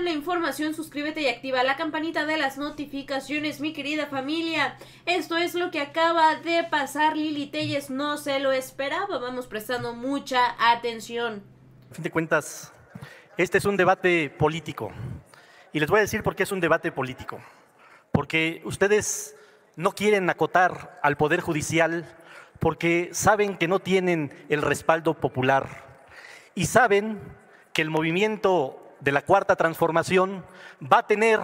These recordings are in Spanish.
con la información, suscríbete y activa la campanita de las notificaciones, mi querida familia. Esto es lo que acaba de pasar. Lili Téllez no se lo esperaba. Vamos prestando mucha atención. A fin de cuentas, este es un debate político. Y les voy a decir por qué es un debate político. Porque ustedes no quieren acotar al Poder Judicial porque saben que no tienen el respaldo popular. Y saben que el movimiento de la Cuarta Transformación va a tener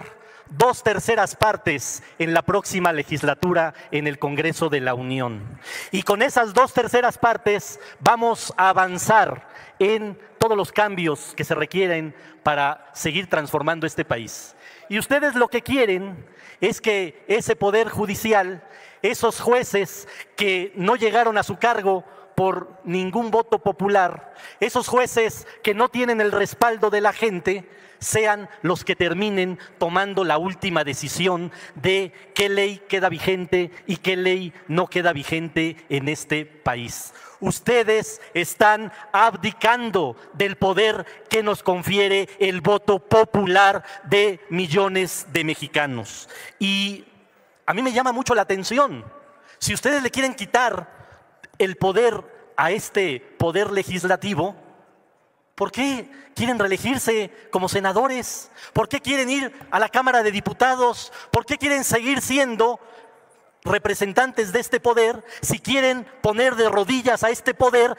2/3 partes en la próxima legislatura en el Congreso de la Unión. Y con esas 2/3 partes vamos a avanzar en todos los cambios que se requieren para seguir transformando este país. Y ustedes lo que quieren es que ese Poder Judicial, esos jueces que no llegaron a su cargo por ningún voto popular, esos jueces que no tienen el respaldo de la gente, sean los que terminen tomando la última decisión de qué ley queda vigente y qué ley no queda vigente en este país. Ustedes están abdicando del poder que nos confiere el voto popular de millones de mexicanos. Y a mí me llama mucho la atención, si ustedes le quieren quitar el poder a este poder legislativo, ¿por qué quieren reelegirse como senadores? ¿Por qué quieren ir a la Cámara de Diputados? ¿Por qué quieren seguir siendo representantes de este poder si quieren poner de rodillas a este poder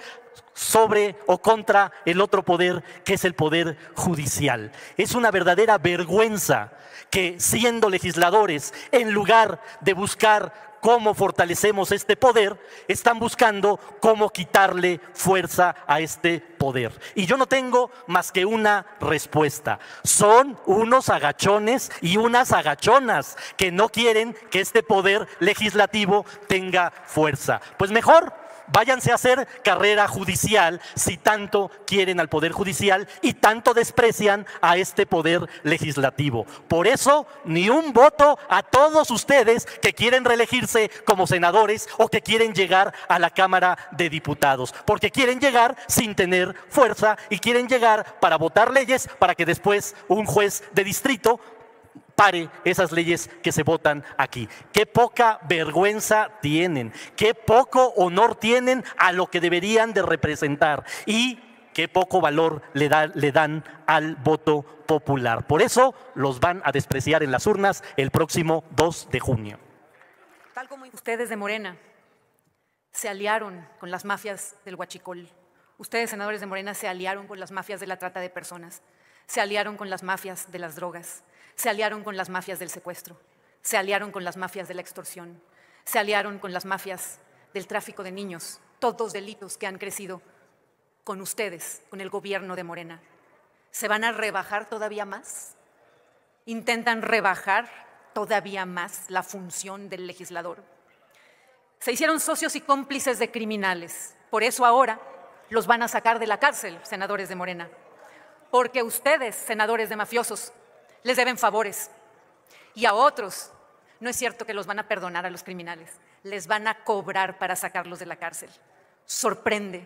sobre o contra el otro poder que es el Poder Judicial? Es una verdadera vergüenza que siendo legisladores, en lugar de buscar cómo fortalecemos este poder, están buscando cómo quitarle fuerza a este poder. Y yo no tengo más que una respuesta. Son unos agachones y unas agachonas que no quieren que este poder legislativo tenga fuerza. Pues mejor váyanse a hacer carrera judicial si tanto quieren al Poder Judicial y tanto desprecian a este Poder Legislativo. Por eso, ni un voto a todos ustedes que quieren reelegirse como senadores o que quieren llegar a la Cámara de Diputados, porque quieren llegar sin tener fuerza y quieren llegar para votar leyes para que después un juez de distrito pare esas leyes que se votan aquí. Qué poca vergüenza tienen, qué poco honor tienen a lo que deberían de representar y qué poco valor le dan al voto popular. Por eso los van a despreciar en las urnas el próximo 2 de junio. Tal como ustedes de Morena se aliaron con las mafias del huachicol, ustedes, senadores de Morena, se aliaron con las mafias de la trata de personas, se aliaron con las mafias de las drogas, se aliaron con las mafias del secuestro, se aliaron con las mafias de la extorsión, se aliaron con las mafias del tráfico de niños, todos delitos que han crecido con ustedes, con el gobierno de Morena. ¿Se van a rebajar todavía más? ¿Intentan rebajar todavía más la función del legislador? Se hicieron socios y cómplices de criminales, por eso ahora los van a sacar de la cárcel, senadores de Morena, porque ustedes, senadores de mafiosos, les deben favores y a otros no es cierto que los van a perdonar a los criminales, les van a cobrar para sacarlos de la cárcel. Sorprende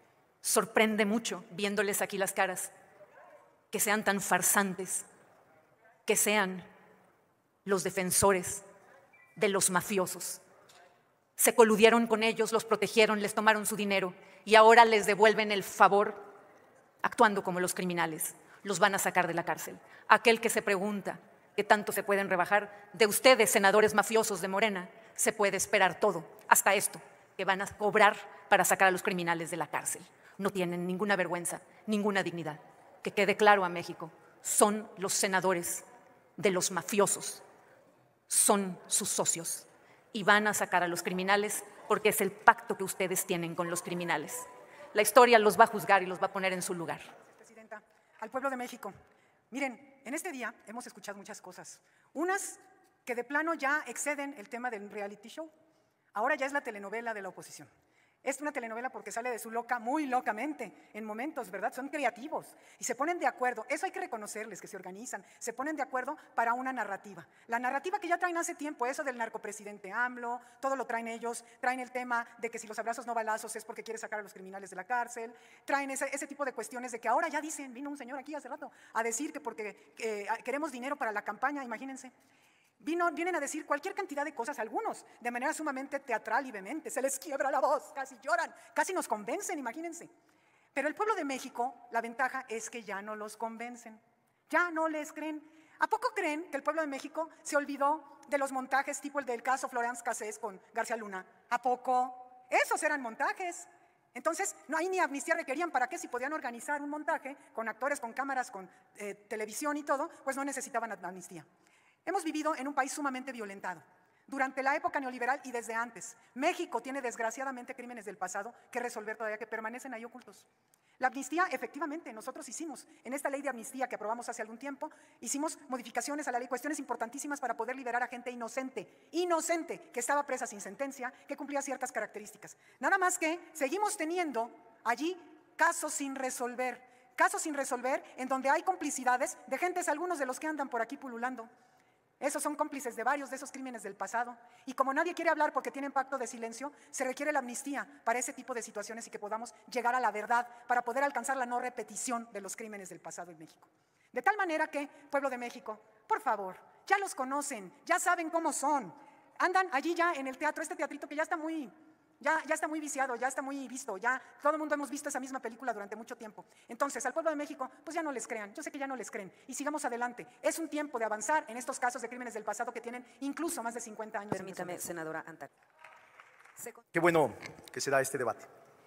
mucho viéndoles aquí las caras, que sean tan farsantes, que sean los defensores de los mafiosos. Se coludieron con ellos, los protegieron, les tomaron su dinero y ahora les devuelven el favor actuando como los criminales. Los van a sacar de la cárcel. Aquel que se pregunta qué tanto se pueden rebajar, de ustedes, senadores mafiosos de Morena, se puede esperar todo, hasta esto, que van a cobrar para sacar a los criminales de la cárcel. No tienen ninguna vergüenza, ninguna dignidad. Que quede claro a México, son los senadores de los mafiosos, son sus socios y van a sacar a los criminales porque es el pacto que ustedes tienen con los criminales. La historia los va a juzgar y los va a poner en su lugar. Al pueblo de México. Miren, en este día hemos escuchado muchas cosas. Unas que de plano ya exceden el tema del reality show. Ahora ya es la telenovela de la oposición. Es una telenovela porque sale de su loca muy locamente, en momentos, ¿verdad? Son creativos y se ponen de acuerdo. Eso hay que reconocerles, que se organizan, se ponen de acuerdo para una narrativa. La narrativa que ya traen hace tiempo, eso del narcopresidente AMLO, todo lo traen ellos, traen el tema de que si los abrazos no balazos es porque quiere sacar a los criminales de la cárcel, traen ese tipo de cuestiones de que ahora ya dicen, vino un señor aquí hace rato a decir que porque queremos dinero para la campaña, imagínense. Vienen a decir cualquier cantidad de cosas, algunos de manera sumamente teatral y vehemente, se les quiebra la voz, casi lloran, casi nos convencen, imagínense. Pero el pueblo de México, la ventaja es que ya no los convencen, ya no les creen. ¿A poco creen que el pueblo de México se olvidó de los montajes tipo el del caso Florence Cassés con García Luna? ¿A poco? Esos eran montajes. Entonces, no hay ni amnistía requerían. ¿Para qué? Si podían organizar un montaje con actores, con cámaras, con televisión y todo, pues no necesitaban amnistía. Hemos vivido en un país sumamente violentado. Durante la época neoliberal y desde antes, México tiene desgraciadamente crímenes del pasado que resolver todavía, que permanecen ahí ocultos. La amnistía, efectivamente, nosotros hicimos, en esta ley de amnistía que aprobamos hace algún tiempo, hicimos modificaciones a la ley, cuestiones importantísimas para poder liberar a gente inocente, que estaba presa sin sentencia, que cumplía ciertas características. Nada más que seguimos teniendo allí casos sin resolver en donde hay complicidades de gentes, algunos de los que andan por aquí pululando. Esos son cómplices de varios de esos crímenes del pasado. Y como nadie quiere hablar porque tienen pacto de silencio, se requiere la amnistía para ese tipo de situaciones y que podamos llegar a la verdad para poder alcanzar la no repetición de los crímenes del pasado en México. De tal manera que, pueblo de México, por favor, ya los conocen, ya saben cómo son. Andan allí ya en el teatro, este teatrito que ya está muy viciado, ya está muy visto, ya todo el mundo hemos visto esa misma película durante mucho tiempo. Entonces, al pueblo de México, pues ya no les crean, yo sé que ya no les creen, y sigamos adelante. Es un tiempo de avanzar en estos casos de crímenes del pasado que tienen incluso más de 50 años. Permítame, senadora Antag. Qué bueno que se da este debate.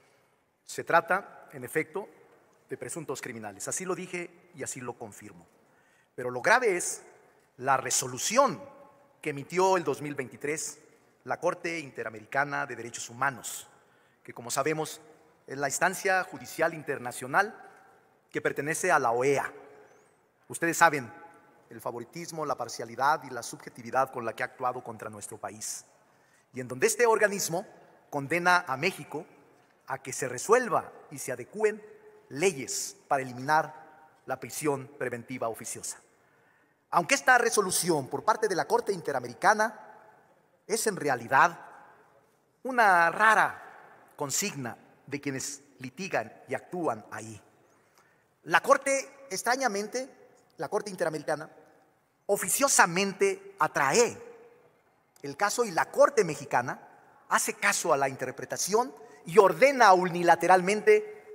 Se trata, en efecto, de presuntos criminales. Así lo dije y así lo confirmo. Pero lo grave es la resolución que emitió el 2023 la Corte Interamericana de Derechos Humanos, que como sabemos es la instancia judicial internacional que pertenece a la OEA. Ustedes saben el favoritismo, la parcialidad y la subjetividad con la que ha actuado contra nuestro país, y en donde este organismo condena a México a que se resuelva y se adecúen leyes para eliminar la prisión preventiva oficiosa. Aunque esta resolución por parte de la Corte Interamericana es en realidad una rara consigna de quienes litigan y actúan ahí. La Corte, extrañamente, la Corte Interamericana, oficiosamente atrae el caso y la Corte Mexicana hace caso a la interpretación y ordena unilateralmente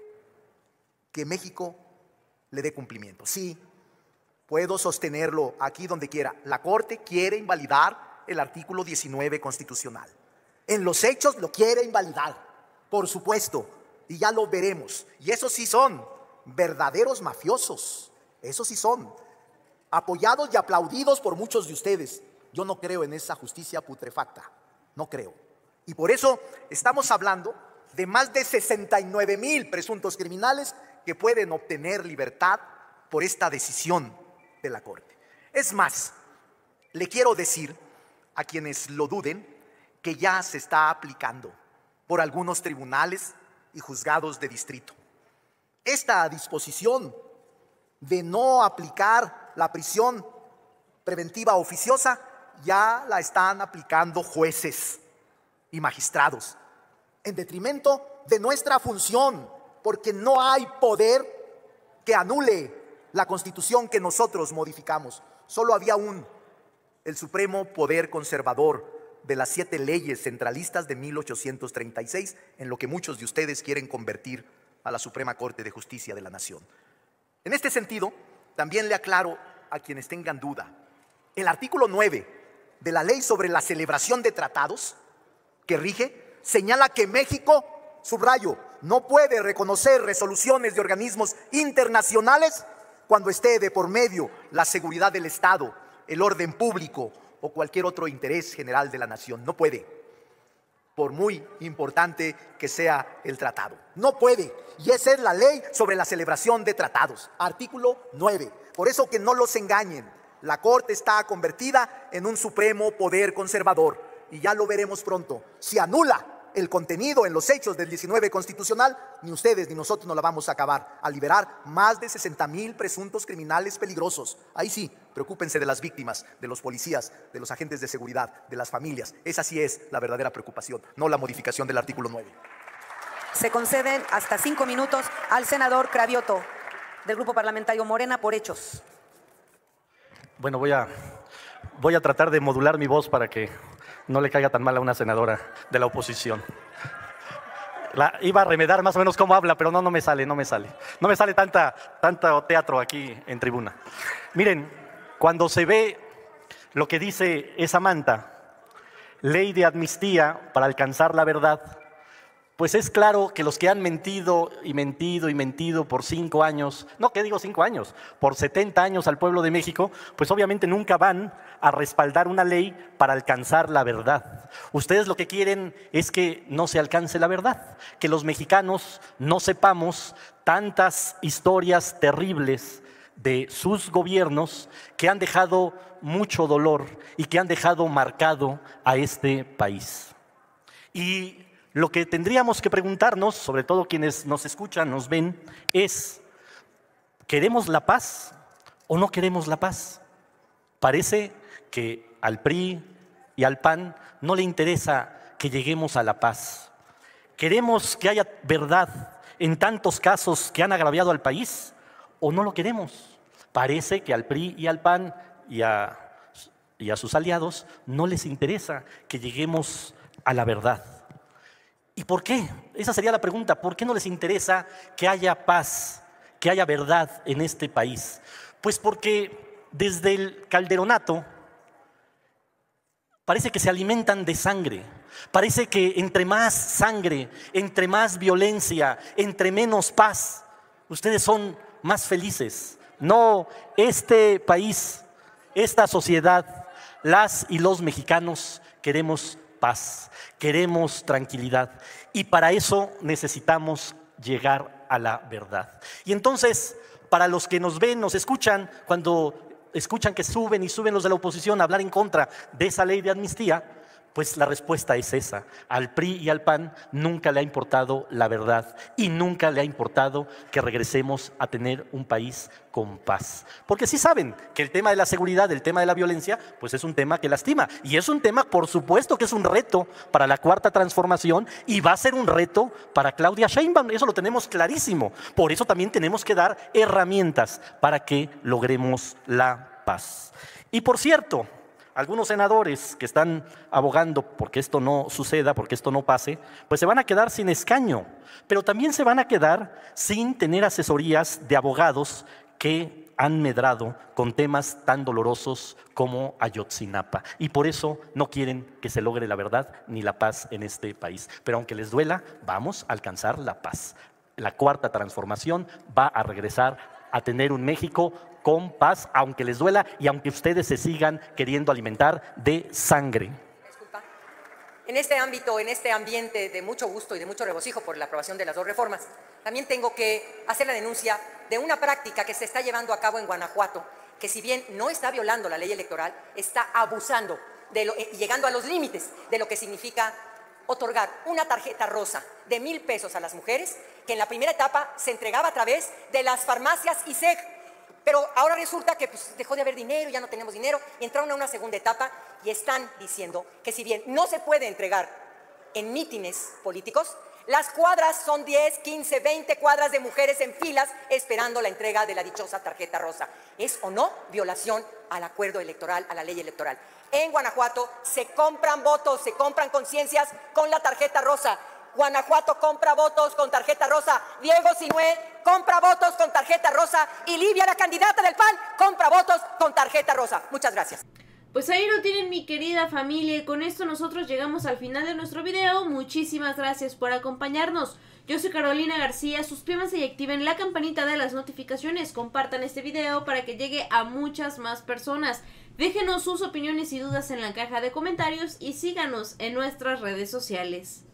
que México le dé cumplimiento. Sí, puedo sostenerlo aquí donde quiera. La Corte quiere invalidar el artículo 19 constitucional. En los hechos lo quiere invalidar, por supuesto, y ya lo veremos. Y esos sí son verdaderos mafiosos, esos sí son, apoyados y aplaudidos por muchos de ustedes. Yo no creo en esa justicia putrefacta, no creo. Y por eso estamos hablando de más de 69,000 presuntos criminales que pueden obtener libertad por esta decisión de la Corte. Es más, le quiero decir a quienes lo duden que ya se está aplicando por algunos tribunales y juzgados de distrito. Esta disposición de no aplicar la prisión preventiva oficiosa ya la están aplicando jueces y magistrados en detrimento de nuestra función, porque no hay poder que anule la Constitución que nosotros modificamos. Solo había el supremo poder conservador de las 7 leyes centralistas de 1836, en lo que muchos de ustedes quieren convertir a la Suprema Corte de Justicia de la Nación. En este sentido, también le aclaro a quienes tengan duda, el artículo 9 de la Ley sobre la celebración de tratados que rige, señala que México, subrayo, no puede reconocer resoluciones de organismos internacionales cuando esté de por medio la seguridad del Estado, el orden público o cualquier otro interés general de la nación. No puede, por muy importante que sea el tratado. No puede, y esa es la ley sobre la celebración de tratados, artículo 9. Por eso que no los engañen, la Corte está convertida en un supremo poder conservador, y ya lo veremos pronto. Si anula el contenido en los hechos del 19 constitucional, ni ustedes ni nosotros no la vamos a acabar, a liberar más de 60,000 presuntos criminales peligrosos. Ahí sí, preocúpense de las víctimas, de los policías, de los agentes de seguridad, de las familias. Esa sí es la verdadera preocupación, no la modificación del artículo 9. Se conceden hasta 5 minutos al senador Cravioto, del Grupo Parlamentario Morena, por hechos. Bueno, voy a tratar de modular mi voz para que no le caiga tan mal a una senadora de la oposición. Iba a remedar más o menos cómo habla, pero no me sale. No me sale tanto teatro aquí en tribuna. Miren, cuando se ve lo que dice esa manta, ley de amnistía para alcanzar la verdad, pues es claro que los que han mentido y mentido y mentido por 5 años, no, ¿qué digo 5 años? Por 70 años al pueblo de México, pues obviamente nunca van a respaldar una ley para alcanzar la verdad. Ustedes lo que quieren es que no se alcance la verdad, que los mexicanos no sepamos tantas historias terribles de sus gobiernos que han dejado mucho dolor y que han dejado marcado a este país. Y lo que tendríamos que preguntarnos, sobre todo quienes nos escuchan, nos ven, es: ¿queremos la paz o no queremos la paz? Parece que al PRI y al PAN no le interesa que lleguemos a la paz. ¿Queremos que haya verdad en tantos casos que han agraviado al país o no lo queremos? Parece que al PRI y al PAN y a sus aliados no les interesa que lleguemos a la verdad. ¿Y por qué? Esa sería la pregunta. ¿Por qué no les interesa que haya paz, que haya verdad en este país? Pues porque desde el calderonato parece que se alimentan de sangre. Parece que entre más sangre, entre más violencia, entre menos paz, ustedes son más felices. No, este país, esta sociedad, las y los mexicanos queremos paz, queremos tranquilidad, y para eso necesitamos llegar a la verdad. Y entonces, para los que nos ven, nos escuchan, cuando escuchan que suben los de la oposición a hablar en contra de esa ley de amnistía, pues la respuesta es esa. Al PRI y al PAN nunca le ha importado la verdad y nunca le ha importado que regresemos a tener un país con paz. Porque sí saben que el tema de la seguridad, el tema de la violencia, pues es un tema que lastima. Y es un tema, por supuesto, que es un reto para la Cuarta Transformación y va a ser un reto para Claudia Sheinbaum. Eso lo tenemos clarísimo. Por eso también tenemos que dar herramientas para que logremos la paz. Y por cierto, algunos senadores que están abogando porque esto no suceda, porque esto no pase, pues se van a quedar sin escaño, pero también se van a quedar sin tener asesorías de abogados que han medrado con temas tan dolorosos como Ayotzinapa. Y por eso no quieren que se logre la verdad ni la paz en este país. Pero aunque les duela, vamos a alcanzar la paz. La Cuarta Transformación va a regresar a tener un México con paz, aunque les duela y aunque ustedes se sigan queriendo alimentar de sangre. Disculpa. En este ámbito, en este ambiente de mucho gusto y de mucho regocijo por la aprobación de las 2 reformas, también tengo que hacer la denuncia de una práctica que se está llevando a cabo en Guanajuato, que si bien no está violando la ley electoral, está abusando y llegando a los límites de lo que significa otorgar una tarjeta rosa de 1,000 pesos a las mujeres, que en la primera etapa se entregaba a través de las farmacias ISEG. Pero ahora resulta que pues, dejó de haber dinero, ya no tenemos dinero, y entraron a una segunda etapa y están diciendo que si bien no se puede entregar en mítines políticos, las cuadras son 10, 15, 20 cuadras de mujeres en filas esperando la entrega de la dichosa tarjeta rosa. ¿Es o no violación al acuerdo electoral, a la ley electoral? En Guanajuato se compran votos, se compran conciencias con la tarjeta rosa. Guanajuato compra votos con tarjeta rosa. Diego Sinué compra votos con tarjeta rosa. Y Livia, la candidata del PAN, compra votos con tarjeta rosa. Muchas gracias. Pues ahí lo tienen, mi querida familia, y con esto nosotros llegamos al final de nuestro video. Muchísimas gracias por acompañarnos. Yo soy Carolina García, suscríbanse y activen la campanita de las notificaciones, compartan este video para que llegue a muchas más personas. Déjenos sus opiniones y dudas en la caja de comentarios y síganos en nuestras redes sociales.